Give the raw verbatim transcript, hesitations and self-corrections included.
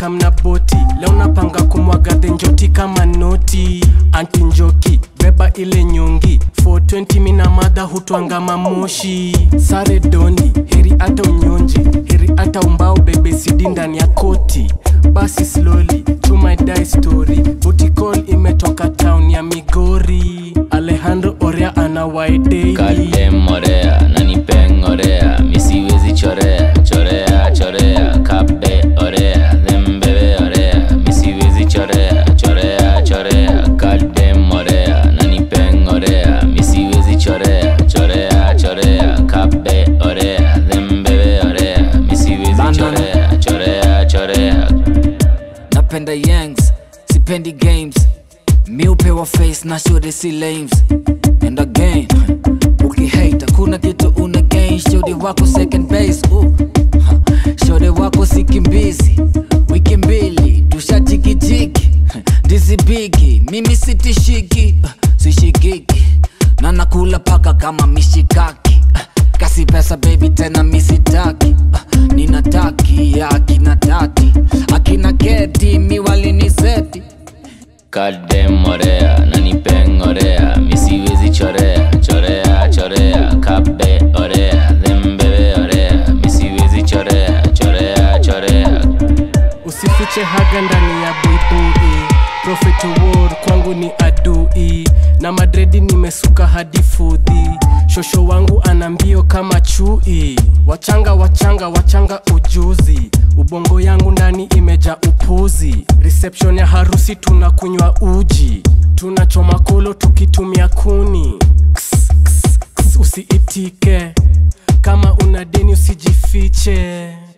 nimekamna boti. Leo napanga kumwaga denjoti kama noti. Anti njoki, beba ile nyongi. four twenty mina mada hutuanga mamoshi. Sare dondi, heri ata unyonji. Heri ata umbao bebe sidi ndani ya koti. Basi slowly, to my die story. Booty call imetoka town ya Migori. Alejandro Orea ana waidei. Goddamn Orea, nani peng Orea. Misi wezi chorea, chorea, chorea. Kabe Orea, them bebe Orea. Misi wezi chorea, chorea, chorea. Goddamn Orea, nani peng Orea. Misi wezi chorea, chorea, chorea. Kabe Orea, them bebe Orea. Misi wezi chorea, chorea, chorea. Napenda yangs, sipendi games. Mi upewa face na shode si lames. And again, ukihate kuna kitu una gain. Shode wako second base, uh. Shode wako sikimbizi. Wiki mbili, tusha jiki jiki. Dizi bigi, mimi sitishiki. uh, Sishikiki, na nakula paka kama mishikaki. uh, Kasi pesa baby tena misitaki. uh, Ninataki ya akina tati. Akina keti mi waliniseti. Goddamn Orea, nani peng Orea. Misi wezi chorea, chorea, chorea. Kabe Orea, them bebe Orea. Misi wezi chorea, chorea, chorea. Usifiche haga ndani ya buibui. Prophet war kwangu ni adui. Na madredi nimesuka hadi fudhi. Shosho wangu anambio kama chui. Wachanga wachanga wachanga ujuzi. Ubongo yangu ndani imeja upuzi. Reception ya harusi tunakunywa uji. Tunachoma kolo tukitumia kuni. Kss, kss, kss, usiitike. Kama una deni usijifiche.